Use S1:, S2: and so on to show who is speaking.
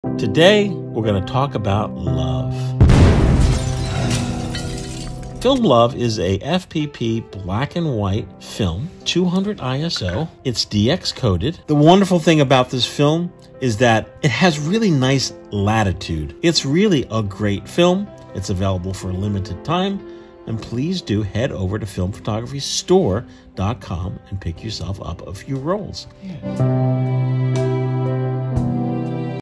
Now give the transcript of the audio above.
S1: Today, we're going to talk about love. Film Love is a FPP black and white film, 200 ISO. It's DX coded. The wonderful thing about this film is that it has really nice latitude. It's really a great film. It's available for a limited time. And please do head over to filmphotographystore.com and pick yourself up a few rolls. Yeah.